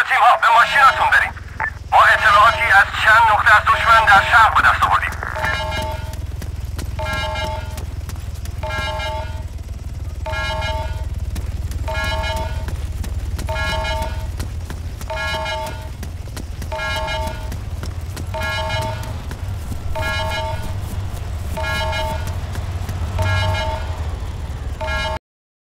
تیم ها به ماشیناتون بریم. ما اطلاعاتی از چند نقطه از دشمن در شرق به دست آوردیم.